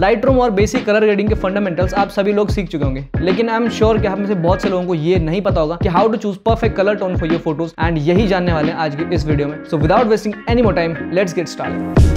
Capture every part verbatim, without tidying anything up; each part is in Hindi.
लाइट रूम और बेसिक कलर ग्रेडिंग के फंडामेंटल्स आप सभी लोग सीख चुके होंगे, लेकिन आई एम श्योर कि आप में से बहुत से लोगों को ये नहीं पता होगा कि how to choose perfect colour tone for your photos, and यही जानने वाले हैं आज की इस वीडियो में। So without wasting any more time, let's get started.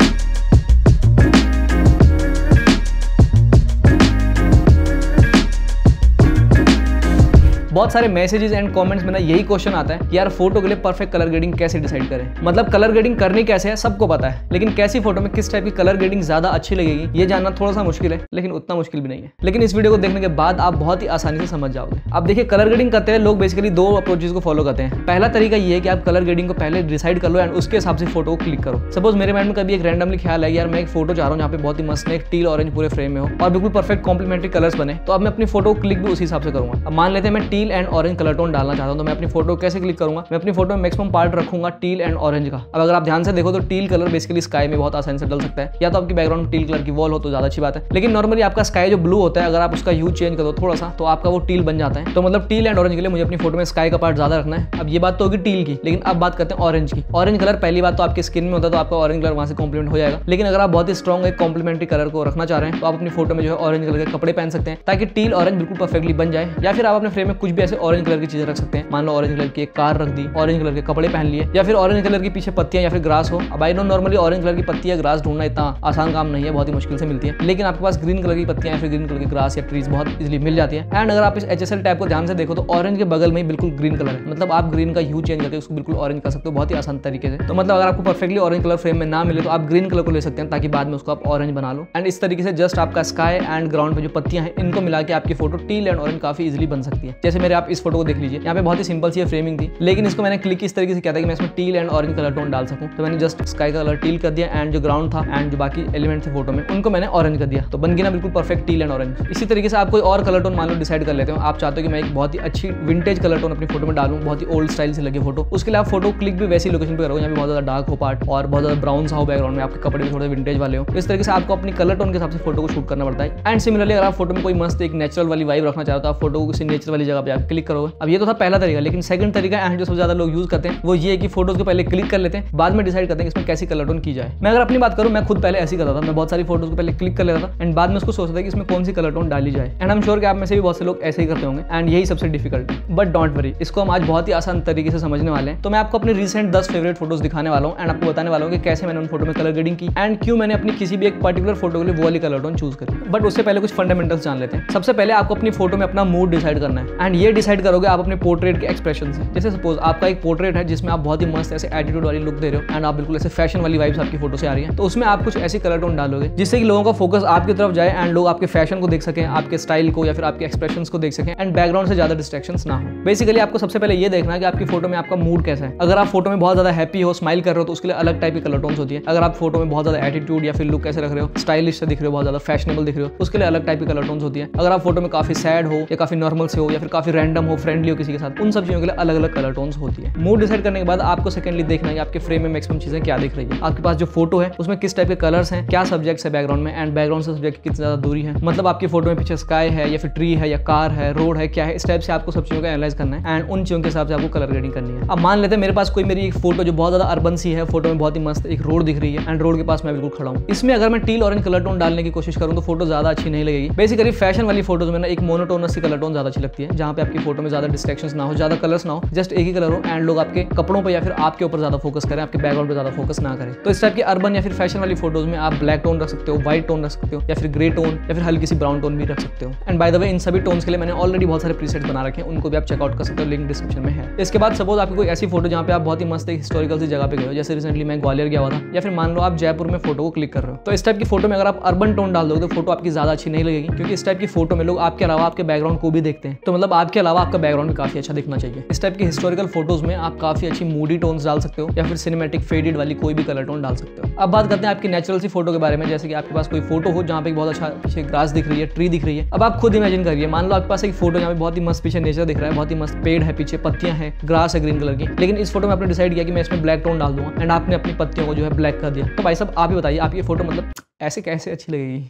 बहुत सारे मैसेजेस एंड कमेंट्स में ना यही क्वेश्चन आता है कि यार फोटो के लिए परफेक्ट कलर ग्रेडिंग कैसे डिसाइड करें। मतलब कलर ग्रेडिंग करनी कैसे है सबको पता है, लेकिन कैसी फोटो में किस टाइप की कलर ग्रेडिंग ज्यादा अच्छी लगेगी ये जानना थोड़ा सा मुश्किल है, लेकिन उतना मुश्किल भी नहीं है। लेकिन इस वीडियो को देखने के बाद आप बहुत ही आसानी से समझ जाओगे। अब देखिए, कलर ग्रेडिंग करते हैं लोग बेसिकली दो अप्रोचेस को फॉलो करते हैं। पहला तरीका ये है कि आप कलर ग्रेडिंग को पहले डिसाइड कर लो एंड उसके हिसाब से फोटो को क्लिक करो। सपोज मेरे माइंड में कभी एक रैंडमली ख्याल है यार मैं एक फोटो चाह रहा हूँ जहाँ पे बहुत ही मस्त एक टील ऑरेंज पूरे फ्रेम में हो और बिल्कुल परफेक्ट कॉम्प्लीमेंट्री कलर्स बने, तो अब मैं अपनी फोटो को क्लिक भी उसी हिसाब से करूंगा। अब मान लेते हैं मैं teal and orange colour tone डालना चाहता हूं, तो मैं अपनी फोटो कैसे क्लिक करूंगा? मैं अपनी फोटो में मैक्सिमम पार्ट रखूंगा टील एंड ऑरेंज का। अब अगर आप ध्यान से देखो तो टील कलर बेसिकली स्काई में बहुत आसानी से डल सकता है, या तो आपकी बैकग्राउंड में टील कलर की वॉल हो तो ज्यादा अच्छी बात है। लेकिन नॉर्मली आपका स्काई जो ब्लू होता है, अगर आप उसका ह्यू चेंज कर दो थोड़ा सा तो आपका वो टील बन जाता है। तो मतलब टील एंड ऑरेंज के लिए मुझे अपनी फोटो में स्काई का पार्ट ज्यादा रखना है। अब ये बात तो होगी टील की, लेकिन अब बात करते हैं ऑरेंज की। ऑरेंज कलर पहली बात तो आपकी स्किन में होता है, तो आपका ऑरेंज कलर वहां से कॉम्प्लीमेंट हो जाएगा। लेकिन अगर आप बहुत ही स्ट्रॉन्ग एक कॉम्प्लीमेंट्री कलर को रखना चाह रहे हैं तो आप अपनी फोटो में जो है ऑरेंज कलर के कपड़े पहन सकते हैं ताकि टील ऑरेंज बिल्कुल परफेक्टली बन जाए। या फिर आप अपने फ्रेम में कुछ भी ऐसे ऑरेंज कलर की चीजें रख सकते हैं। मान लो ऑरेंज कलर की एक कार रख दी, ऑरेंज कलर के कपड़े पहन लिए, या फिर ऑरेंज कलर की पीछे पत्तियां या फिर ग्रास हो। अब I know normally orange colour की पत्तियां ग्रास ढूंढना इतना आसान काम नहीं है, बहुत ही मुश्किल से मिलती है। लेकिन आपके पास ग्रीन कलर की पत्तियां या फिर ग्रीन कलर की ग्रास या ट्रीज बहुत इजीली मिल जाती है। एंड अगर आप इस एच एस एल टैब को ध्यान से देखो तो ऑरेंज के बगल में बिल्कुल ग्रीन कलर है, मतलब आप ग्रीन का ह्यू चेंज करके उसको बिल्कुल ऑरेंज कर सकते हो बहुत ही आसान तरीके से। तो मतलब अगर आपको परफेक्टली ऑरेंज कलर फ्रेम में ना मिले तो आप ग्रीन कलर को ले सकते हैं ताकि बाद में उसको आप ऑरेंज बना लो। एंड इस तरीके से जस्ट आपका स्काई एंड ग्राउंड पे जो पत्तियां हैं इनको मिला के आपकी फोटो टील एंड ऑरेंज काफी इजीली बन सकती है। जैसे मेरे आप इस फोटो को देख लीजिए, यहाँ पे बहुत ही सिंपल सी फ्रेमिंग थी, लेकिन इसको मैंने क्लिक इस तरीके से किया था कि मैं इसमें teal and orange colour tone डाल सकूं। तो मैंने जस्ट स्काई कलर टील कर दिया एंड जो ग्राउंड था एंड जो बाकी एलिमेंट थे फोटो में उनको मैंने ऑरेंज कर दिया, तो बन गया ना बिल्कुल परफेक्ट टील एंड ऑरेंज। इसी तरीके से आप कोई और कलर टोन मान लो डिसाइड कर लेते हो। आप चाहते हो कि मैं एक बहुत ही अच्छी विंटेज कलर टोन अपनी फोटो में डालूं, बहुत ही ओल्ड स्टाइल से लगे फोटो, उसके लिए आप फोटो क्लिक भी वैसी लोकेशन पे करोगे जहाँ पे बहुत ज्यादा डार्क हो पार्ट और बहुत ज्यादा ब्राउन सा हो बैकग्राउंड में, आपके कपड़े भी थोड़े विंटेज वाले हो। तो इस तरीके से आपको अपनी कलर टोन के हिसाब से फोटो को शूट करना पड़ता है। एंड सिमिलरली अगर आप फोटो में कोई मस्त एक नेचुरल वाली वाइब रखना चाहते हो तो आप फोटो को किसी नेचुरल वाली जगह पे आप क्लिक करोगे। अब ये तो था पहला तरीका, लेकिन सेकंड तरीका एंड जो सबसे ज्यादा लोग यूज करते हैं वो ये है कि फोटोज को पहले क्लिक कर लेते हैं, बाद में डिसाइड करते हैं कि इसमें कैसी कलर टोन की जाए। मैं अगर अपनी बात करूं, मैं खुद पहले ऐसे ही करता था। मैं बहुत सारी फोटोज को पहले क्लिक कर लेता था एंड बाद में उसको सोचता था कि इसमें कौन सी कलर टोन डाली जाए। एंड आई एम श्योर कि आप में से भी बहुत से लोग ऐसे ही करते होंगे एंड यही सबसे डिफिकल्ट है। बट डोंट वरी, इसको हम आज बहुत ही आसान तरीके से समझने वाले हैं। तो मैं आपको अपने रिसेंट दस फेवरेट फोटोज दिखाने वाला हूँ एंड आपको बताने वाला हूँ कि कैसे मैंने उन फोटो में कलर ग्रेडिंग की एंड क्यों मैंने अपनी किसी भी एक पर्टिकुलर फोटो के लिए वो वाली कलर टोन चूज करी। बट उससे पहले कुछ फंडामेंटल्स जान लेते हैं। सबसे पहले आपको अपनी फोटो में अपना मूड डिसाइड करना है एंड ये डिसाइड करोगे आप अपने पोर्ट्रेट के एक्सप्रेशन से। जैसे सपोज आपका एक पोर्ट्रेट है जिसमें आप बहुत ही मस्त ऐसे एटीट्यूड वाली लुक दे रहे हो एंड आप बिल्कुल ऐसे फैशन वाली वाइब्स आपकी फोटो से आ रही है, तो उसमें आप कुछ ऐसी कलर टोन डालोगे जिससे कि लोगों का फोकस आपकी तरफ जाए एंड लोग आपके फैशन को देख सकें, आपके स्टाइल को या फिर आपके एक्सप्रेशंस को देख सकें एंड बैकग्राउंड से ज्यादा डिस्ट्रैक्शंस ना हो। बेसिकली आपको सबसे पहले ये देखना है कि आपकी फोटो में आपका मूड कैसा है। अगर आप फोटो में बहुत ज्यादा हैप्पी हो, स्माइल कर रहे हो, तो उसके लिए अलग टाइप की कलर टोन्स होती है। अगर आप फोटो में बहुत ज्यादा एटीट्यूड या फिर लुक कैसे रख रहे हो, स्टाइलिश से दिख रहे हो, बहुत ज्यादा फैशनेबल दिख रहे हो, उसके लिए अलग टाइप की कलर टोन्स होती है। अगर आप फोटो में काफी सैड हो या काफी नॉर्मल से हो या फिर काफी रैंडम हो, फ्रेंडली हो किसी के साथ, उन सब चीजों के लिए अलग अलग कलर टोन्स होती है। मूड डिसाइड करने के बाद आपको सेकेंडली देखना है कि आपके फ्रेम में मैक्सिमम चीजें क्या दिख रही है। आपके पास जो फोटो है उसमें किस टाइप के कलर्स हैं, क्या सब्जेक्ट्स है बैकग्राउंड में एंड बैकग्राउंड से सब्जेक्ट की कितनी ज्यादा दूरी है। मतलब आपकी फोटो में पीछे स्काई है या फिर ट्री है या कार है, रोड है, क्या है, इस टाइप से आपको सब चीजों का एनालाइज करना है एंड उन चीजों के हिसाब से आपको कलर ग्रेडिंग करनी है। अब मान लेते हैं मेरे पास कोई मेरी एक फोटो जो बहुत ज्यादा अर्बन सी है, फोटो में बहुत ही मस्त एक रोड दिख रही है एंड रोड के पास मैं बिल्कुल खड़ा हूँ। इसमें अगर मैं टील ऑरेंज कलर टोन डालने की कोशिश करूँ तो फोटो ज्यादा अच्छी नहीं लगेगी। बेसिकली फैशन वाली फोटोज में ना एक मोनोटोनस सी कलर टोन ज्यादा अच्छी लगती है, जहाँ पे आपकी फोटो में ज्यादा डिस्ट्रैक्शंस ना हो, ज्यादा कलर्स ना हो, जस्ट एक ही कलर हो एंड लोग आपके कपड़ों पर या फिर आपके ऊपर ज्यादा फोकस करें, आपके बैकग्राउंड पर ज्यादा फोकस ना करें। तो इस टाइप की अर्बन या फिर फैशन वाली फोटोज में आप ब्लैक टोन रख सकते हो, व्हाइट टोन रख सकते हो या फिर ग्रे टोन या फिर हल्की सी ब्राउन टोन भी रख सकते हो। एंड बाय द वे इन सभी टोन्स के लिए मैंने ऑलरेडी बहुत सारे प्रीसेट्स बना रखे हैं, उनको भी आप चेकआउट कर सकते हो, लिंक डिस्क्रिप्शन में है। इसके बाद सपोज आपकी कोई ऐसी फोटो जहाँ पे आप बहुत ही मस्त एक हिस्टोरिकल सी जगह पे गए हो, जैसे रिसेंटली मैं ग्वालियर गया हुआ था, या फिर मान लो आप जयपुर में फोटो को क्लिक कर रहे हो, तो इस टाइप की फोटो में अगर आप अर्बन टोन डाल दोगे तो फोटो आपकी ज्यादा अच्छी नहीं लगेगी, क्योंकि इस टाइप की फोटो में लोग आपके अलावा आपके बैकग्राउंड को भी देखते हैं। तो मतलब आपके अलावा आपका बैकग्राउंड भी काफी अच्छा दिखना चाहिए। इस टाइप की हिस्टोरिकल फोटोज में आप काफी अच्छी मूडी टोन्स डाल सकते हो या फिर सिनेमैटिक फेडेड वाली कोई भी कलर टोन डाल सकते हो। अब बात करते हैं आपकी नेचुरल सी फोटो के बारे में, जैसे कि आपके पास कोई फोटो हो जहाँ पे बहुत अच्छा पीछे ग्रास दिख रही है, ट्री दिख रही है। अब आप खुद इमेजिन करिए, मान लो आपके पास एक फोटो जहाँ पे बहुत ही मस्त पीछे नेचर दिख रहा है, बहुत ही मस्त पेड़ है, पीछे पत्तियां हैं, ग्रास है ग्रीन कलर की, लेकिन इस फोटो में आपने डिसाइड किया कि मैं इसमें ब्लैक टोन डाल दूंगा एंड आपने अपनी पत्तियों को जो है ब्लैक कर दिया। तो भाई साहब आप ही बताइए, आप ये फोटो मतलब ऐसे कैसे अच्छी लगेगी?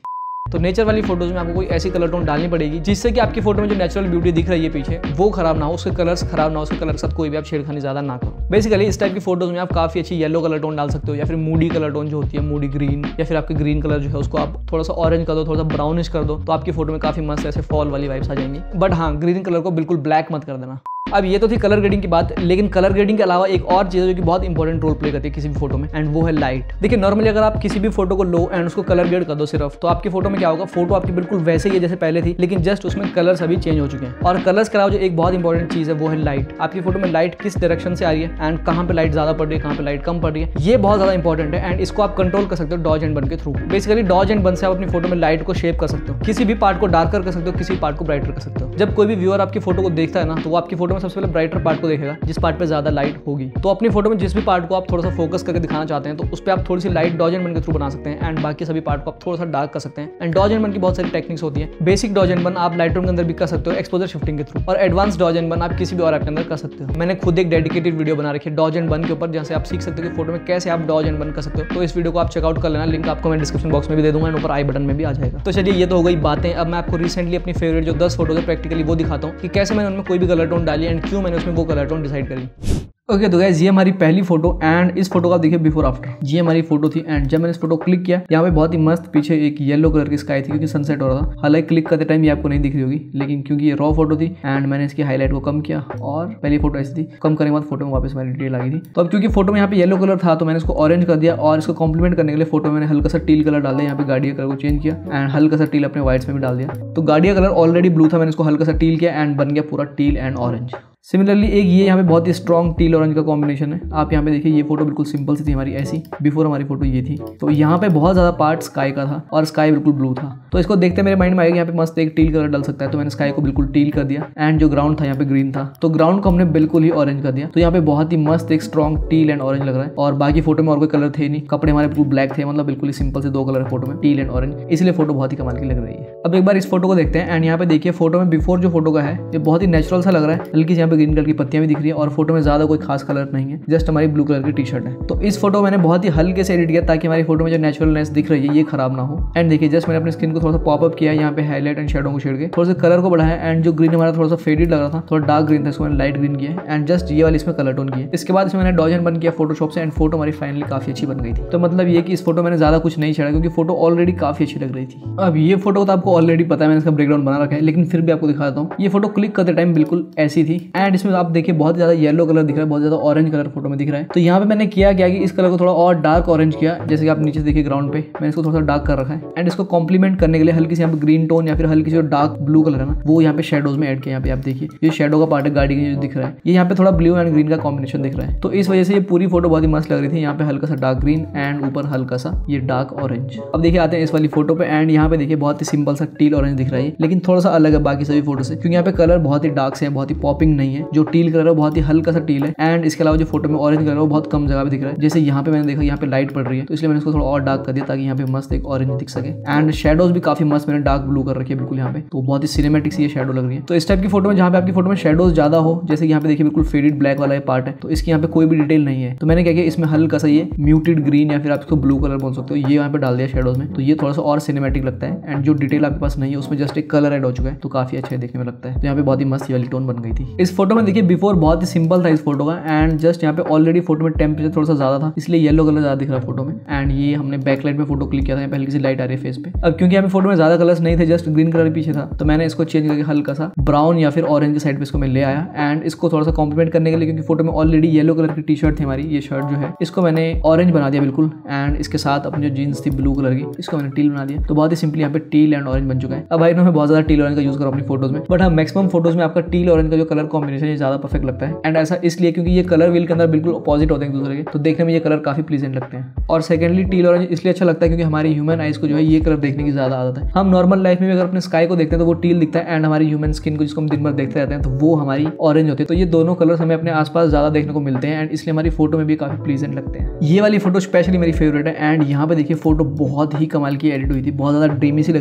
तो नेचर वाली फोटोज में आपको कोई ऐसी कलर टोन डालनी पड़ेगी जिससे कि आपकी फोटो में जो नेचुरल ब्यूटी दिख रही है पीछे वो खराब ना हो, उसके कलर्स खराब ना हो, उसके कलर के साथ कोई भी आप छेड़खानी ज्यादा ना करो। बेसिकली इस टाइप की फोटोज में आप काफी अच्छी येलो कलर टोन डाल सकते हो, या फिर मूडी कलर टोन जो होती है, मूडी ग्रीन, या फिर आपके ग्रीन कलर जो है उसको आप थोड़ा सा ऑरेंज कर दो, थोड़ा सा ब्राउनिश कर दो, तो आपकी फोटो में काफी मस्त ऐसे फॉल वाली वाइब्स आ जाएंगी। बट हाँ, ग्रीन कलर को बिल्कुल ब्लैक मत कर देना। अब ये तो थी कलर ग्रेडिंग की बात, लेकिन कलर ग्रेडिंग के अलावा एक और चीज है जो कि बहुत इंपॉर्टेंट रोल प्ले करती है किसी भी फोटो में, एंड वो है लाइट। देखिए नॉर्मली अगर आप किसी भी फोटो को लो एंड उसको कलर ग्रेड कर दो सिर्फ, तो आपकी फोटो में क्या होगा, फोटो आपकी बिल्कुल वैसे ही है जैसे पहले थी, लेकिन जस्ट उसमें कलर्स अभी चेंज हो चुके हैं। और कलर्स के अलावा जो एक बहुत इंपॉर्टेंट चीज है वो है लाइट। आपकी फोटो में लाइट किस डायरेक्शन से आ रही है एंड कहाँ पे लाइट ज्यादा पड़ रही है, कहाँ पे लाइट कम पड़ रही है, ये बहुत ज्यादा इंपॉर्टेंट है। एंड इसको आप कंट्रोल कर सकते हो डॉज एंड बन के थ्रू। बेसिकली डॉज एंड बन से आप अपनी फोटो में लाइट को शेप कर सकते हो, किसी भी पार्ट को डार्कर कर सकते हो, किसी पार्ट को ब्राइटर कर सकते हो। जब कोई भी व्यूअर आपकी फोटो को देखता है ना, तो वो आपकी फोटो में सबसे पहले ब्राइटर पार्ट को देखेगा जिस पार्ट पे ज्यादा लाइट होगी। तो अपनी फोटो में जिस भी पार्ट को आप थोड़ा सा फोकस करके दिखाना चाहते हैं, तो उस पर आप थोड़ी सी लाइट डॉज एंड बन के थ्रू बना सकते हैं, एंड बाकी सभी पार्ट को आप थोड़ा सा डार्क कर सकते हैं। एंड डॉज एंड बन की बहुत सारी टेक्निक्स होती है। बेसिक डॉज एंड बन आप लाइटरूम के अंदर भी कर सकते हो एक्सपोजर शिफ्टिंग के थ्रू, और एडवांस डॉज एंड बन आप किसी भी और ऐप के अंदर कर सकते हो। मैंने खुद एक डेडिकेटेड वीडियो बना रखी है डॉज एंड बन के ऊपर, जहाँ से आप सीख सकते हो कि फोटो में कैसे आप डॉज एंड बन कर सकते हो। तो इस वीडियो को आप चेकआउट कर लेना, लिंक आपको मैं डिस्क्रिप्शन बॉक्स में भी दे दूंगा, ऊपर आई बटन में भी आ जाएगा। तो चलिए ये तो हो गई बातें। अब मैं आपको रिसेंटली अपनी फेवरेट जो दस फोटो है प्रैक्टिकली वो दिखाता हूँ कि कैसे मैंने उनमें कोई भी कलर टोन डाली एंड क्यों मैंने उसमें वो कलर टोन डिसाइड करी। ओके okay, तो गाइस ये हमारी पहली फोटो, एंड इस फोटो का आप देखिए बिफोर आफ्टर। ये हमारी फोटो थी, एंड जब मैंने इस फोटो क्लिक किया, यहाँ पे बहुत ही मस्त पीछे एक येलो कलर की स्काई थी क्योंकि सनसेट हो रहा था। हालांकि क्लिक करते टाइम ये आपको नहीं दिख रही होगी, लेकिन क्योंकि ये रॉ फोटो थी एंड मैंने इसकी हाईलाइट को कम किया, और पहली फोटो ऐसी थी, कम करने के बाद फोटो में वापस हमारी डिटेल आ गई थी। तो अब क्योंकि फोटो में यहाँ पे येलो कलर था, तो मैंने इसको ऑरेंज कर दिया, और इसको कॉम्प्लीमेंट करने के लिए फोटो मैंने हल्का सा टील कलर डाल दिया। यहाँ पे गाड़िया कलर को चेंज किया एंड हल्का सा टील अपने व्हाइट्स में भी डाल दिया। तो गाड़िया कलर ऑलरेडी ब्लू था, मैंने इसको हल्का सा टील किया एंड बन गया पूरा टील एंड ऑरेंज। सिमिलरली एक ये यहाँ पे बहुत ही स्ट्रॉन्ग टील ऑरेंज का कॉम्बिनेशन है। आप यहाँ पे देखिए ये फोटो बिल्कुल सिंपल सी थी हमारी ऐसी, बिफोर हमारी फोटो ये थी। तो यहाँ पे बहुत ज्यादा पार्ट स्काई का था और स्काई बिल्कुल ब्लू था। तो इसको देखते मेरे माइंड में आएगा यहाँ पे मस्त एक टील कलर डल सकता है, तो मैंने स्काई को बिल्कुल टील कर दिया, एंड जो ग्राउंड था यहाँ पे ग्रीन था, तो ग्राउंड को हमने बिल्कुल ही ऑरेंज कर दिया। तो यहाँ पे बहुत ही मस्त एक स्ट्रॉन्ग टील एंड ऑरेंज लग रहा है। और बाकी फोटो में और कोई कलर थे नहीं, कपड़े हमारे बिल्कुल ब्लैक थे, मतलब बिल्कुल ही सिंपल से दो कलर है फोटो में, टील एंड ऑरेंज, इसलिए फोटो बहुत ही कमाल की लग रही है। अब एक बार इस फोटो को देखते हैं, एंड यहाँ पे देखिए फोटो में बिफोर जो फोटो का है ये बहुत ही नेचुरल सा लग रहा है। हल्की सी यहाँ पे ग्रीन कलर की पत्तियां भी दिख रही है, और फोटो में ज्यादा कोई खास कलर नहीं है, जस्ट हमारी ब्लू कलर की टी शर्ट है। तो इस फोटो मैंने बहुत ही हल्के से एडिट किया ताकि हमारी फोटो में जो नेचुरलनेस दिख रही है ये खराब ना हो। एंड देखिए जस्ट मैंने अपनी स्किन को थोड़ा सा पॉपअप किया, यहाँ पे हाईलाइट एंड शेडो को छेड़ के थोड़ा सा कलर को बढ़ाया, एंड जो ग्रीन हमारा थोड़ा सा फेडेड लग रहा था, थोड़ा डार्क ग्रीन था, इसको मैंने लाइट ग्रीन किया, एंड जस्ट ये वाली इसमें कलर टोन किया। इसके बाद इसमें मैंने डॉज एंड बन किया फोटोशॉप से, एंड फोटो हमारी फाइनली काफी अच्छी बन गई थी। तो मतलब ये कि इस फोटो मैंने ज्यादा कुछ नहीं छेड़ा क्योंकि फोटो ऑलरेडी काफी अच्छी लग रही थी। अब ये फोटो तो आपको ऑलरेडी पता है, मैंने इसका ब्रेकग्राउंड बना रखा है, लेकिन फिर भी आपको दिखाता हूँ। ये फोटो क्लिक करते टाइम बिल्कुल ऐसी थी, एंड इसमें आप देखिए बहुत ज्यादा येलो कलर दिख रहा है, बहुत ज्यादा ऑरेंज कलर फोटो में दिख रहा है। तो यहाँ पे मैंने किया क्या कि इस कलर को थोड़ा और डार्क ऑरेंज किया, जैसे कि आप नीचे देखिए ग्राउंड पे मैंने इसको थोड़ा सा डार्क कर रखा है, एंड इसको कॉम्प्लीमेंट करने के लिए हल्की सी यहाँ पे ग्रीन टोन या फिर हल्की सी डार्क ब्लू कलर है ना, वो यहाँ पे शेडोज में ऐड किया। यहाँ पे आप देखिए ये शेडो का पार्ट है, गाड़ी का जो दिख रहा है, ये यहाँ पे थोड़ा ब्लू एंड ग्रीन का कॉम्बिनेशन दिख रहा है। तो इस वजह से ये पूरी फोटो बहुत ही मस्त लग रही थी। यहाँ पे हल्का सा डार्क ग्रीन एंड ऊपर हल्का सा ये डार्क ऑरेंज। अब देखिए आते हैं इस वाली फोटो पे, एंड यहाँ पे देखिए बहुत ही सिंपल सा टील ऑरेंज दिख रहा है, लेकिन थोड़ा सा अलग है बाकी सभी फोटो से, क्योंकि यहाँ पे कलर बहुत ही डार्क से है, बहुत ही पॉपिंग नहीं है। जो टील कलर है बहुत ही हल्का सा टील है, एंड इसके अलावा जो फोटो में ऑरेंज कलर है वो बहुत कम जगह पे दिख रहा है। जैसे यहाँ पे मैंने देखा यहाँ पे लाइट पड़ रही है, तो इसलिए मैंने इसको थोड़ा और डार्क कर दिया ताकि यहाँ पे मस्त एक ऑरेंज दिख सके। एंड शेडोज भी काफी मस्त मैंने डार्क ब्लू कर रखी है बिल्कुल यहाँ पे, तो बहुत ही सिनेमैटिक सी ये शेडो लग रही है। तो इस टाइप की फोटो में जहाँ पे आपकी फोटो में शेडोज ज्यादा हो, जैसे यहाँ पे देखिए बिल्कुल फेडेड ब्लैक वाला पार्ट है, तो इसकी यहाँ पे कोई भी डिटेल नहीं है, तो मैंने क्या किया इसमें हल्का सा ये म्यूटेड ग्रीन या फिर आप इसको ब्लू कलर बोल सकते हो, ये यहाँ पे डाल दिया शेडोज में, तो ये थोड़ा सा और सिनेमैटिक लगता है। एंड जो डिटेल आपके पास नहीं है उसमें जस्ट एक कलर ऐड हो चुका है, तो काफी अच्छा देखने में लगता है। तो यहाँ पे बहुत ही मस्त वाली टोन बन गई थी। इस फोटो में देखिए बिफोर बहुत ही सिंपल था इस फोटो का, एंड जस्ट यहाँ पे ऑलरेडी फोटो में टेम्परेचर थोड़ा सा ज्यादा था, इसलिए येलो कलर ज्यादा दिख रहा है फोटो में। एंड ये हमने बैकलाइट में फोटो क्लिक किया था, यहाँ पे हल्की सी लाइट आ रही है फेस पे। अब क्योंकि यहाँ पे फोटो में ज्यादा कलर्स नहीं थे, जस्ट ग्रीन कलर पीछे था, तो मैंने इसको चेंज करके हल्का सा ब्राउन या फिर ऑरेंज के साइड पे इसको मैं ले आया, एंड इसको थोड़ा सा कॉम्प्लीमेंट करने के लिए, क्योंकि फोटो में ऑलरेडी येलो कलर की टी शर्ट थी हमारी, ये शर्ट जो है इसको मैंने ऑरेंज बना दिया बिल्कुल, एंड इसके साथ अपनी जो जीन्स थी ब्लू कलर की इसको मैंने टील बना दिया। तो बहुत ही सिंपली यहाँ पे टील एंड ऑरेंज बन चुका है। अब भाई मैं बहुत ज्यादा टील ऑरेंज का यूज करूँ अपनी फोटोज में, बट हाँ मैक्सिमम फोटोज में आपका टील ऑरेंज का जो कलर कॉम्बिनेशन है ज्यादा परफेक्ट लगता है। एंड ऐसा इसलिए क्योंकि ये कलर व्हील के अंदर बिल्कुल अपोजिट होते हैं एक दूसरे के, तो देखने में ये कलर काफी प्लीजेंट लगते हैं। और सेकेंडली टील ऑरेंज इसलिए अच्छा लगता है क्योंकि हमारी ह्यूमन आइज को जो है ये कलर देखने की ज्यादा आदत है। हम नॉर्मल लाइफ में भी अगर अपने स्काई को देखते हैं तो वो टील दिखता है, एंड हमारी ह्यूमन स्किन को जिसको हम दिन भर देखते रहते हैं तो वो हमारी ऑरेंज होती है। तो ये दोनों कलर्स हमें अपने आसपास ज्यादा देखने को मिलते हैं, एंड इसलिए हमारी फोटो में भी काफी प्लीजेंट लगते हैं। ये वाली फोटो स्पेशली मेरी फेवरेट है, एंड यहाँ पे देखिए फोटो बहुत ही कमाल की एडिट हुई थी, बहुत ज्यादा ड्रीमी सी लग रही है। अब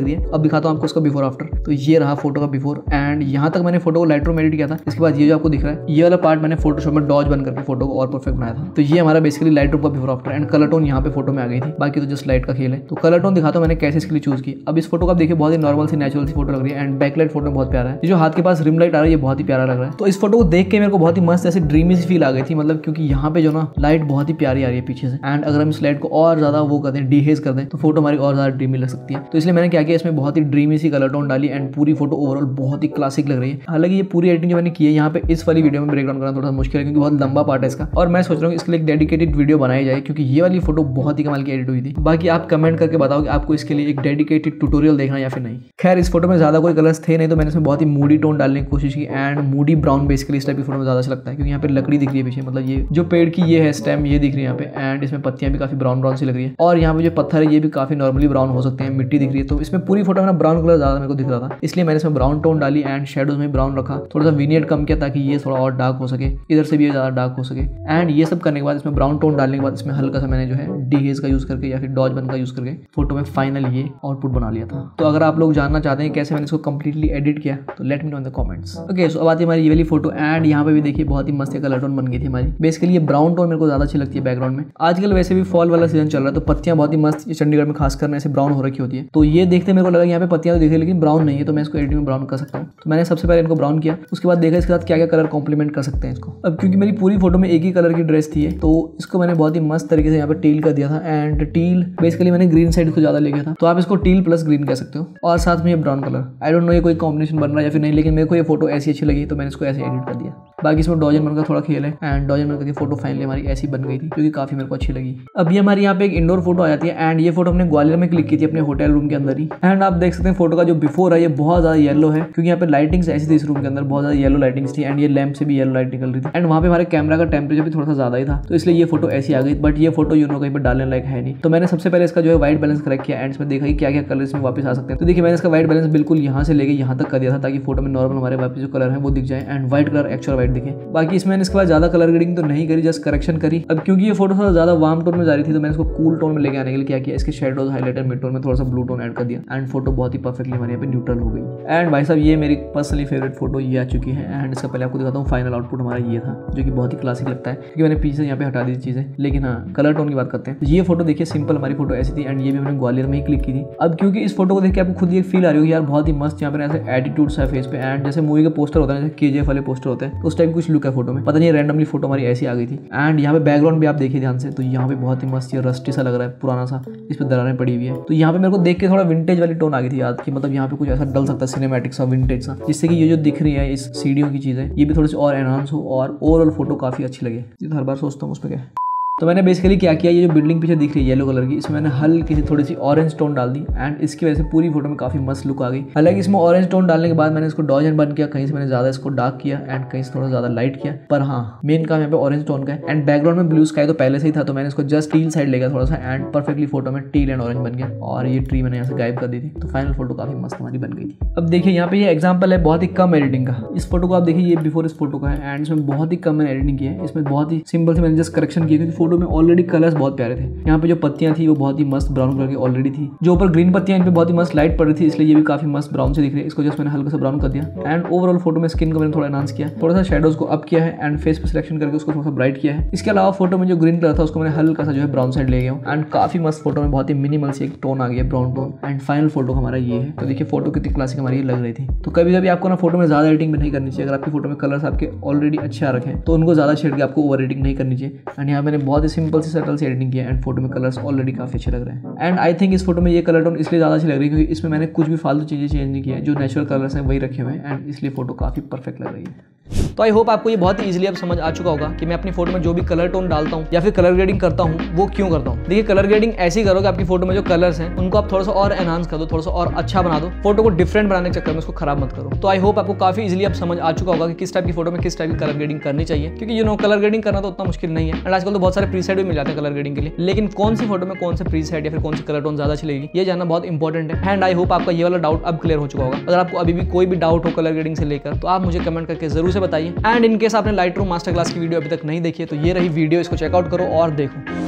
दिखाता हूँ आपको उसका बिफोर आफ्टर। तो ये रहा फोटो का बिफोर एंड यहाँ तक मैंने फोटो को लाइटरूम में एडिट किया था। इसके बाद ये जो आपको दिख रहा है ये वाला पार्ट मैंने फोटोशॉप में डॉज बन करके फोटो को और परफेक्ट बनाया था। तो ये हमारा बेसिकली लाइटरूम का before after and colour tone यहाँ पे फोटो में आ गई थी। बाकी तो जस्ट लाइट का खेल है। तो कलर टोन दिखाता हूँ मैंने कैसे इसके लिए चूज की। अब इस फोटो का आप देखिए बहुत ही नॉर्मल सी नेचुरल सी फोटो लग रही है एंड बैकलाइट फोटो में बहुत प्यारा है। जो हाथ के पास रिम लाइट आ रहा है ये बहुत ही प्यारा लग रहा है। तो इस फोटो को देख के मेरे को बहुत ही मस्त ऐसी ड्रीमी सी फील आ गई थी, मतलब क्योंकि यहाँ पे जो ना लाइट बहुत ही प्यारी आ रही है पीछे से एंड अगर हम इस लाइट को और ज्यादा वो करते हैं डीहेज कर दें तो फोटो हमारी और ज्यादा ड्रीमी लग सकती है। तो इसलिए मैंने क्या किया इसमें बहुत ही ड्रीमी सी कलर टोन डाली एंड पूरी फोटो ओवरऑल बहुत ही क्लासिक लग रही है। हालांकि ये पूरी एडिटिंग जो मैंने की है यहाँ पे इस वाली वीडियो में ब्रेक डाउन करना थोड़ा मुश्किल है क्योंकि बहुत लंबा पार्ट है इसका और मैं सोच रहा हूँ इसके लिए एक डेडिकेटेड वीडियो बनाई जाए क्योंकि ये वाली फोटो बहुत ही कमाल की एडिट हुई थी। बाकी आप कमेंट करके बताओ कि आपको इसके लिए एक डेडिकेटेड ट्यूटोरियल देखना या फिर नहीं। खैर इस फोटो में ज्यादा कोई कलर्स थे नहीं तो मैंने इसमें बहुत ही मूडी टोन डालने की कोशिश की एंड मूडी ब्राउन बेसिकली इस टाइप की फोटो में ज्यादा अच्छा लगता है क्योंकि यहाँ पे लकड़ी दिख रही है पीछे, मतलब ये जो पेड़ की ये है स्टेम ये दिख रही है यहाँ पे एंड इसमें पत्तियां भी काफी ब्राउन ब्राउन सी लग रही है और यहाँ पे जो पत्थर है ये भी काफी नॉर्मली ब्राउन हो सकते हैं, मिट्टी दिख रही है। तो इसमें पूरी फोटो में ब्राउन कलर ज्यादा मेरे को दिख रहा था इसलिए मैंने इसमें ब्राउन टोन डाली एंड शेडोज में ब्राउन रखा, थोड़ा सा विनियट कम किया ताकि ये थोड़ा और डार्क हो सके, इधर से भी ये ज्यादा डार्क हो सके। एंड ये सब करने के बाद इसमें ब्राउन टोन डालने के बाद इसमें हल्का सा मैंने जो है डीहेज का यूज करके या फिर डॉज बन का यूज करके फोटो में फाइनल ये आउटपुट बना लिया था। तो अगर आप लोग जानना चाहते हैं कैसे मैंने इसको कंप्लीटली एडिट किया तो let me know in the comments. Okay so अब आती है हमारी ये वाली फोटो एंड यहाँ पे भी देखिए बहुत ही मस्त कलर टोन बन गई थी हमारी। बेसिकली ये ब्राउन टोन मेरे को ज्यादा अच्छी लगती है बैकग्राउंड में। आजकल वैसे भी फॉल वाला सीजन चल रहा है तो पत्तियां बहुत ही मस्त चंडीगढ़ में खास करने से ब्राउन हो रखी होती है। तो ये देखते मेरे को लगा यहाँ पे पत्तियां तो दिखे लेकिन ब्राउन नहीं है तो मैं इसको एडिटिंग में ब्राउन कर सकता हूँ। तो मैंने सबसे पहले इनको ब्राउन किया, उसके बाद देखा इसके साथ क्या क्या कलर कॉम्प्लीमेंट कर सकते हैं इसको। अब क्योंकि मेरी पूरी फोटो में एक ही कलर की ड्रेस थी तो इसको मैंने बहुत ही मस्त तरीके से यहाँ पे टील कर दिया था एंड टील बेसिकली मैंने ग्रीन साइड को ज्यादा ले गया था तो आप इसको टील प्लस ग्रीन कह सकते हो और साथ में ये brown colour. I don't know ये कोई कॉम्बिनेशन बन रहा है या फिर नहीं लेकिन मेरे को ये फोटो ऐसी अच्छी लगी तो मैंने इसको ऐसे एडिट कर दिया। बाकी इसमें डॉजन बन का थोड़ा खेल है एंड डॉजन बन की फोटो फाइनली हमारी ऐसी बन गई थी जो कि काफी मेरे को अच्छी लगी। अब ये हमारी यहाँ पे एक इंडोर फोटो आ जाती है एंड ये फोटो हमने ग्वालियर में क्लिक की थी अपने होटल रूम के अंदर ही एंड आप देख सकते हैं फोटो का जो बिफोर है ये बहुत ज्यादा येलो है क्योंकि यहाँ पे लाइटिंग्स ऐसी थी इस रूम के अंदर, बहुत ज्यादा येलो लाइटिंग्स थी एंड ये लैंप से भी येलो लाइट निकल रही थी एंड वहाँ पे हमारे कैमरा का टेम्परेचर भी थोड़ा सा ज्यादा ही था तो इसलिए ये फोटो ऐसी आ गई। बट ये फोटो यू नो कहीं पर डालने लायक है नहीं तो मैंने सबसे पहले इसका जो है व्हाइट बैलेंस करेक्ट किया एंड इसमें देखा कि क्या क्या कलर इसमें वापस आ सकते हैं। तो देखिए मैंने इसका व्हाइट बैलेंस बिल्कुल यहाँ से लेके यहाँ तक कर दिया था ताकि फोटो में नॉर्मल हमारे वापस जो कलर है वो दिख जाए and white colour actual white दिखे। बाकी इसमें मैंने इसके बाद ज्यादा कलर ग्रेडिंग तो नहीं करी, जस्ट करेक्शन करी। अब क्योंकि ये फोटो थोड़ा ज्यादा वार्म टोन में जा रही थी तो मैंने इसको कूल टोन में लेके आने के लिए क्या किया इसके शेडोज हाईलाइटर मिड टोन में थोड़ा सा ब्लू टोन ऐड कर दिया एंड फोटो बहुत ही परफेक्टली हमारे यहाँ पे न्यूट्रल हो गई। एंड भाई साहब ये मेरी पर्सनली फेवरेट फोटो ये आ चुकी है एंड इसका पहले आपको दिखाता हूँ फाइनल आउटपुट हमारा ये था जो कि बहुत ही क्लासिक लगता है क्योंकि मैंने पीछे यहाँ पे हटा दी चीजें। लेकिन हाँ कलर टोन की बात करते हैं तो ये फोटो देखिए सिंपल हमारी फोटो ऐसी थी एंड ये भी मैंने ग्वालियर में ही क्लिक की थी। अब क्योंकि इस फोटो को देख के आपको खुद ये फील आ रही होगी यार बहुत ही मस्त यहाँ पे ऐसे एटीट्यूड्स है फेस पे एंड जैसे मूवी के पोस्टर होता है जैसे केजीएफ वाले पोस्टर होते हैं तो उस टाइप कुछ लुक है फोटो में, पता नहीं रैंडमली फोटो हमारी ऐसी आ गई थी। एंड यहाँ पे बैकग्राउंड भी आप देखिए ध्यान से तो यहाँ पे बहुत ही मस्त रस्टी सा लग रहा है पुराना सा, इस पर दरारें पड़ी हुई है तो यहाँ पे मेरे को देख के थोड़ा विंटेज वाली टोन आ गई थी याद की, मतलब यहाँ पे कुछ ऐसा डल सकता है सिनेमैटिक सा विंटेज सा जिससे कि ये जो दिख रही है इस सीढ़ियों की चीजें ये भी थोड़ी सी और एनहांस हो और ओवरऑल फोटो काफी अच्छी लगे। हर बार सोचता हूँ उस पर क्या तो मैंने बेसिकली क्या किया ये जो बिल्डिंग पीछे दिख रही है येलो कलर की इसमें मैंने हल्की सी थोड़ी सी ऑरेंज टोन डाल दी एंड इसकी वजह से पूरी फोटो में काफी मस्त लुक आ गई। हालांकि इसमें ऑरेंज टोन डालने के बाद मैंने इसको डॉज एंड बन किया, कहीं से मैंने ज्यादा इसको डार्क किया एंड कहीं से थोड़ा ज्यादा लाइट किया, पर हाँ मेन काम यहाँ पे ऑरेंज टोन का है। एंड बैकग्राउंड में ब्लू स्काई तो पहले से ही था तो मैंने इसको जस्ट टील साइड ले गया थोड़ा सा एंड परफेक्टली फोटो में टील एंड ऑरेंज बन गया और ये ट्री मैंने यहाँ से गायब कर दी थी तो फाइनल फोटो काफी मस्त हमारी बन गई थी। अब देखिए यहाँ पे ये एग्जाम्पल है बहुत ही कम एडिटिंग का। इस फोटो को आप देखिए ये बिफोर इस फोटो का है एंड इसमें बहुत ही कम मैंने एडिटिंग की है, इसमें बहुत ही सिंपल से मैंने जस्ट करेक्शन किया क्योंकि फोटो में ऑलरेडी कलर बहुत प्यारे थे। यहाँ पे जो पत्तियां थी वो बहुत ही मस्त ब्राउन कलर की ऑलरेडी थी, जो ऊपर ग्रीन पत्तियां इन पे बहुत ही मस्त लाइट पड़ रही थी इसलिए ये भी काफी मस्त ब्राउन से दिख रही है। इसको जस्ट मैंने हल्का सा ब्राउन कर दिया एंड ओवरऑल फोटो में स्किन को मैंने थोड़ा एनहांस किया, थोड़ा सा शेडोज को अप किया है एंड फेस पे सिलेक्शन करके उसको थोड़ा सा ब्राइट किया है। इसके अलावा फोटो में जो ग्रीन कलर था उसको मैंने हल्का सा जो है ब्राउन साइड ले गया हूँ एंड काफी मस्त फोटो में बहुत ही मिनिमल से एक टोन आ गया brown tone and final photo हमारा ये है। तो देखिए फोटो कितनी क्लासिक हमारी लग रही थी। तो कभी कभी आपको ना फोटो में ज्यादा एडिटिंग भी नहीं करनी चाहिए। अगर आपकी फोटो में कलर्स आपके ऑलरेडी अच्छे आ रखे हैं तो उनको ज्यादा छेड़ के आपको ओवर एडिटिंग नहीं करनी चाहिए। एंड यहाँ मैंने बहुत ही सिंपल सी सटल सी एडिटिंग किया एंड फोटो में कलर्स ऑलरेडी काफी अच्छे लग रहे हैं। एंड आई थिंक इस फोटो में ये कलर टोन इसलिए ज्यादा अच्छी लग रही है क्योंकि इसमें मैंने कुछ भी फालतू चीजें चेंज नहीं किया है, जो नेचुरल कलर्स हैं वही रखे हुए हैं एंड इसलिए फोटो काफी परफेक्ट लग रही है। तो आई होप आपको ये बहुत ही इजीली अब समझ आ चुका होगा कि मैं अपनी फोटो में जो भी कलर टोन डालता हूँ या फिर कलर ग्रेडिंग करता हूँ वो क्यों करता हूँ। देखिए कलर ग्रेडिंग ऐसी करो कि आपकी फोटो में जो कलर्स हैं उनको आप थोड़ा सा और एनहांस कर दो, थोड़ा सा और अच्छा बना दो, फोटो को डिफरेंट बनाने के चक्कर में उसको खराब मत करो। तो आई होप आपको काफी इजीली अब समझ आ चुका होगा कि किस टाइप की फोटो में किस टाइप की कलर ग्रेडिंग करनी चाहिए, क्योंकि यू नो कलर ग्रेडिंग करना तो उतना मुश्किल नहीं है एंड आजकल तो बहुत सारे प्रीसेट भी मिल जाते हैं कलर ग्रेडिंग के लिए। लेकिन कौन सी फोटो में कौन से प्रीसेट या फिर कौन सी कलर टोन ज्यादा अच्छी लगेगी ये जानना बहुत इंपॉर्टेंट है। एंड आई होप आपका ये वाला डाउट अब क्लियर हो चुका होगा। अगर आपको अभी भी कोई भी डाउट हो कलर ग्रेडिंग से लेकर तो आप मुझे कमेंट करके जरूर से बताइए। एंड इनकेस आपने लाइटरूम मास्टर क्लास की वीडियो अभी तक नहीं देखी है तो ये रही वीडियो, इसको चेकआउट करो और देखो।